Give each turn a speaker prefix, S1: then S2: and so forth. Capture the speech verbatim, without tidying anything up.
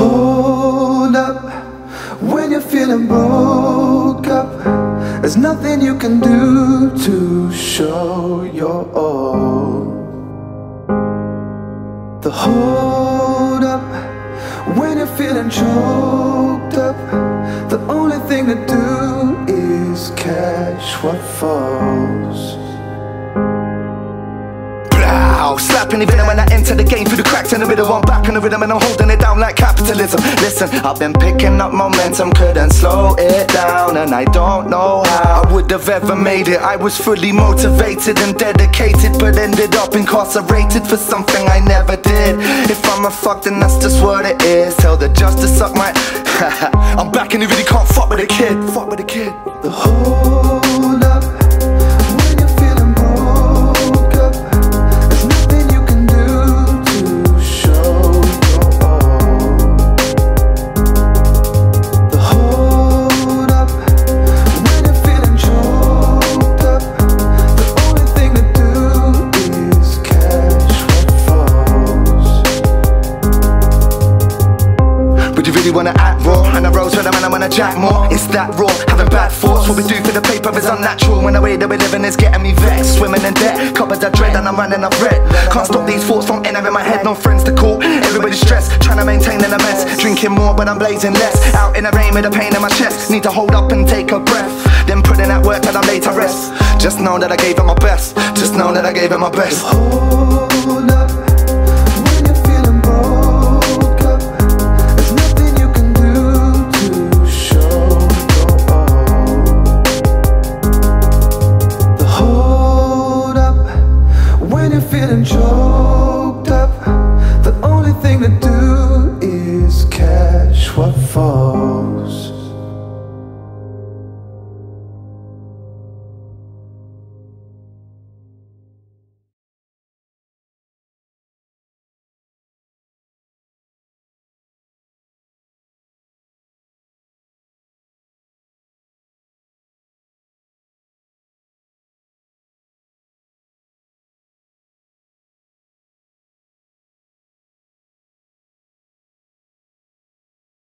S1: Hold up, when you're feeling broke up, there's nothing you can do to show your all. The hold up, when you're feeling choked up, the only thing to do is catch what falls.
S2: Slapping the rhythm when I enter the game through the cracks in the middle. I'm back on the rhythm and I'm holding it down like capitalism. Listen, I've been picking up momentum, couldn't slow it down, and I don't know how I would have ever made it. I was fully motivated and dedicated, but ended up incarcerated for something I never did. If I'm a fuck, then that's just what it is. Tell the judge to suck my I'm back and you really can't fuck with a kid. Fuck with a kid.
S1: The hold up, when you're feeling broke up, there's nothing you can do to show your all. The hold up, when you're feeling choked up, the only thing to do is catch what falls.
S2: Would you really wanna act raw? And I rose with them and I wanna jack more. It's that raw, having bad thoughts. What we do for the paper is unnatural. When the way that we're living is getting me vexed. Swimming in debt, covered of dread and I'm running up red. Can't stop these thoughts from entering my head. No friends to call, everybody's stressed, trying to maintain in a mess. Drinking more but I'm blazing less. Out in the rain with a pain in my chest. Need to hold up and take a breath, then put in that work till I'm laid to rest. Just know that I gave it my best. Just know that I gave it my best.
S1: Hold up, when you're feeling broke up, there's nothing you can do to show your all. The hold up, when you're feeling choked up, the only thing to do is catch what falls.